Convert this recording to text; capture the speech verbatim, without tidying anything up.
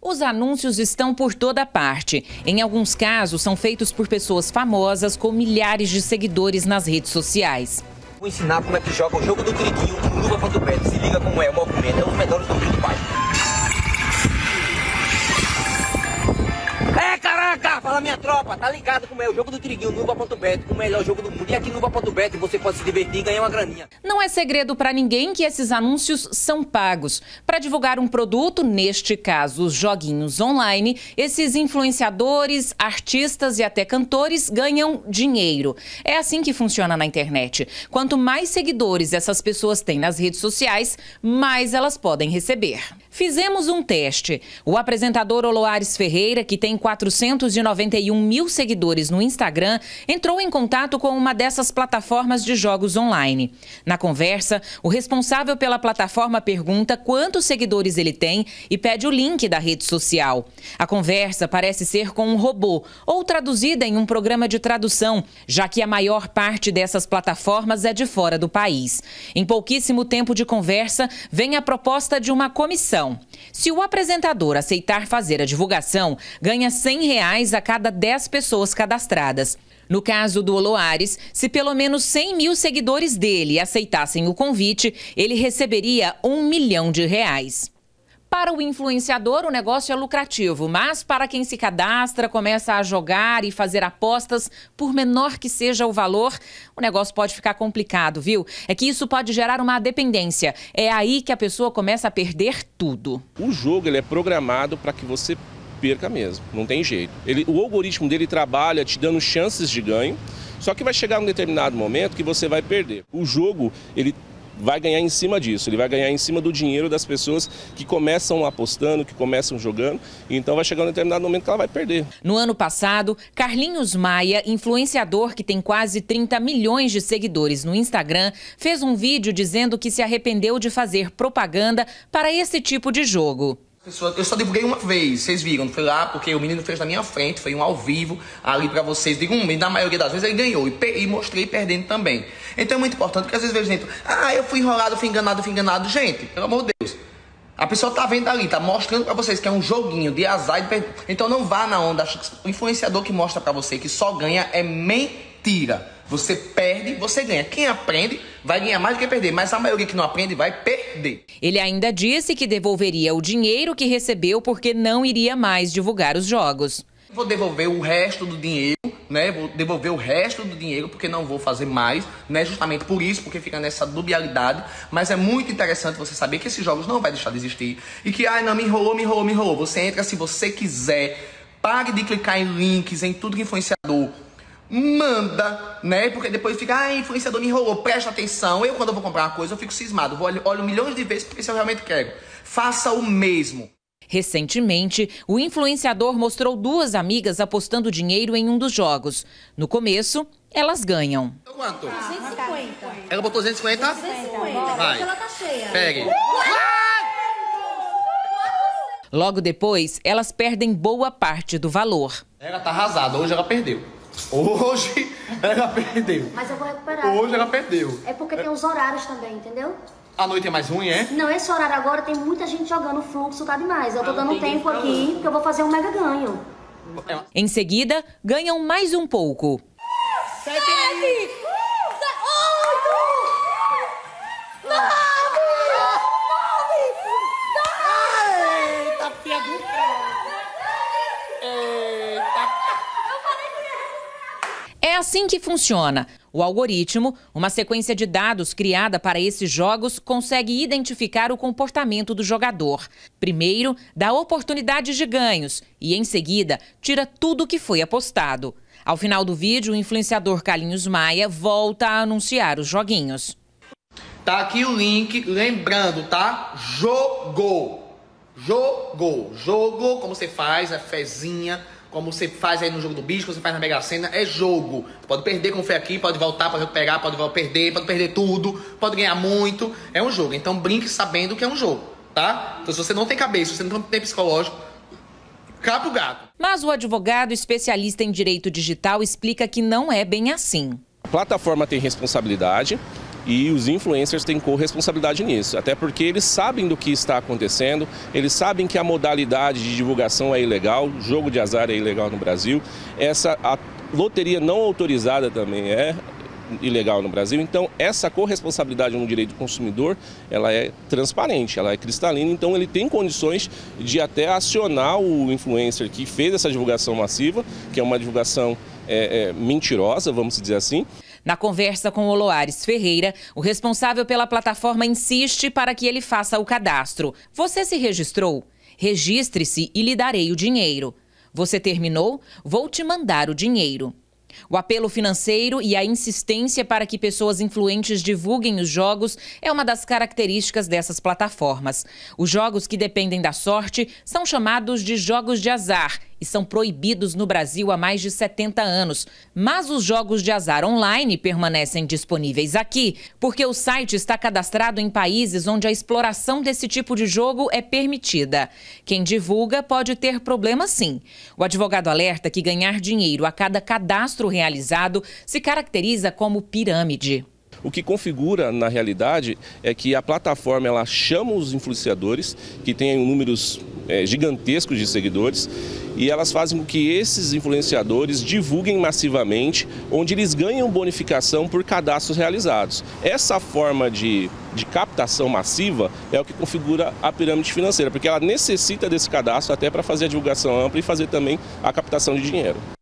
Os anúncios estão por toda parte. Em alguns casos, são feitos por pessoas famosas com milhares de seguidores nas redes sociais. Vou ensinar como é que joga o jogo do triguinho com luva contra o pé. Se liga como é o movimento, é um dos melhores do mundo, pai. É, caraca! Fala, minha tropa, tá ligado como é o jogo do triguinho, Nuva ponto bet, o melhor jogo do mundo. E aqui no Nuva ponto bet você pode se divertir e ganhar uma graninha. Não é segredo para ninguém que esses anúncios são pagos. Para divulgar um produto, neste caso os joguinhos online, esses influenciadores, artistas e até cantores ganham dinheiro. É assim que funciona na internet. Quanto mais seguidores essas pessoas têm nas redes sociais, mais elas podem receber. Fizemos um teste. O apresentador Oloares Ferreira, que tem quatrocentos e noventa e um mil seguidores no Instagram, entrou em contato com uma dessas plataformas de jogos online. Na conversa, o responsável pela plataforma pergunta quantos seguidores ele tem e pede o link da rede social. A conversa parece ser com um robô ou traduzida em um programa de tradução, já que a maior parte dessas plataformas é de fora do país. Em pouquíssimo tempo de conversa, vem a proposta de uma comissão. Se o apresentador aceitar fazer a divulgação, ganha cem reais a cada dez pessoas cadastradas. No caso do Oloares, se pelo menos cem mil seguidores dele aceitassem o convite, ele receberia um milhão de reais. Para o influenciador, o negócio é lucrativo, mas para quem se cadastra, começa a jogar e fazer apostas, por menor que seja o valor, o negócio pode ficar complicado, viu? É que isso pode gerar uma dependência. É aí que a pessoa começa a perder tudo. O jogo ele é programado para que você perca mesmo, não tem jeito. Ele, o algoritmo dele trabalha te dando chances de ganho, só que vai chegar um determinado momento que você vai perder. O jogo, ele vai ganhar em cima disso, ele vai ganhar em cima do dinheiro das pessoas que começam apostando, que começam jogando, então vai chegar um determinado momento que ela vai perder. No ano passado, Carlinhos Maia, influenciador que tem quase trinta milhões de seguidores no Instagram, fez um vídeo dizendo que se arrependeu de fazer propaganda para esse tipo de jogo. Eu só divulguei uma vez, vocês viram, foi lá porque o menino fez na minha frente, foi um ao vivo ali pra vocês, digo um, e na maioria das vezes ele ganhou, e, e mostrei perdendo também. Então é muito importante, porque às vezes vejo gente, ah, eu fui enrolado, fui enganado, fui enganado. Gente, pelo amor de Deus, a pessoa tá vendo ali, tá mostrando pra vocês que é um joguinho de azar e de per... Então não vá na onda, o influenciador que mostra pra você que só ganha é mentira. Você perde, você ganha. Quem aprende vai ganhar mais do que perder, mas a maioria que não aprende vai perder. Ele ainda disse que devolveria o dinheiro que recebeu porque não iria mais divulgar os jogos. Vou devolver o resto do dinheiro, né? Vou devolver o resto do dinheiro porque não vou fazer mais, né? Justamente por isso, porque fica nessa dubialidade. Mas é muito interessante você saber que esses jogos não vai deixar de existir e que, ai, não, me enrolou, me enrolou, me enrolou. Você entra se você quiser. Pare de clicar em links, em tudo que influenciador manda, né? Porque depois fica, ah, influenciador me enrolou, presta atenção. Eu, quando eu vou comprar uma coisa, eu fico cismado. Vou olho, olho milhões de vezes porque se eu realmente quero. Faça o mesmo. Recentemente, o influenciador mostrou duas amigas apostando dinheiro em um dos jogos. No começo, elas ganham. Quanto? duzentos e cinquenta. Ela botou duzentos e cinquenta? duzentos e cinquenta. Vai. Ela tá cheia. Pegue. Logo depois, elas perdem boa parte do valor. Ela tá arrasada, hoje ela perdeu. Hoje ela perdeu. Mas eu vou recuperar. Hoje ela perdeu. É porque tem os horários também, entendeu? A noite é mais ruim, é? Não, esse horário agora tem muita gente jogando, o fluxo tá demais. Eu tô dando tempo aqui, porque eu vou fazer um mega ganho. Em seguida, ganham mais um pouco. Sete! Oito! Nove! Eita, filha do cara! Eita! É assim que funciona. O algoritmo, uma sequência de dados criada para esses jogos, consegue identificar o comportamento do jogador. Primeiro, dá oportunidades de ganhos e, em seguida, tira tudo o que foi apostado. Ao final do vídeo, o influenciador Carlinhos Maia volta a anunciar os joguinhos. Tá aqui o link, lembrando, tá? Jogou. Jogou. Jogou, como você faz, a fezinha, como você faz aí no jogo do bicho, como você faz na Mega Sena, é jogo. Pode perder como foi aqui, pode voltar, pode recuperar, pode perder, pode perder tudo, pode ganhar muito. É um jogo, então brinque sabendo que é um jogo, tá? Então se você não tem cabeça, se você não tem psicológico, capa o gato. Mas o advogado especialista em direito digital explica que não é bem assim. A plataforma tem responsabilidade, E os influencers têm corresponsabilidade nisso, até porque eles sabem do que está acontecendo, eles sabem que a modalidade de divulgação é ilegal, jogo de azar é ilegal no Brasil, essa, a loteria não autorizada também é ilegal no Brasil, então essa corresponsabilidade no direito do consumidor, ela é transparente, ela é cristalina, então ele tem condições de até acionar o influencer que fez essa divulgação massiva, que é uma divulgação é, é, mentirosa, vamos dizer assim. Na conversa com o Loares Ferreira, o responsável pela plataforma insiste para que ele faça o cadastro. Você se registrou? Registre-se e lhe darei o dinheiro. Você terminou? Vou te mandar o dinheiro. O apelo financeiro e a insistência para que pessoas influentes divulguem os jogos é uma das características dessas plataformas. Os jogos que dependem da sorte são chamados de jogos de azar e são proibidos no Brasil há mais de setenta anos. Mas os jogos de azar online permanecem disponíveis aqui porque o site está cadastrado em países onde a exploração desse tipo de jogo é permitida. Quem divulga pode ter problema sim. O advogado alerta que ganhar dinheiro a cada cadastro realizado se caracteriza como pirâmide. O que configura, na realidade, é que a plataforma ela chama os influenciadores, que têm números é, gigantescos de seguidores, e elas fazem com que esses influenciadores divulguem massivamente, onde eles ganham bonificação por cadastros realizados. Essa forma de, de captação massiva é o que configura a pirâmide financeira, porque ela necessita desse cadastro até para fazer a divulgação ampla e fazer também a captação de dinheiro.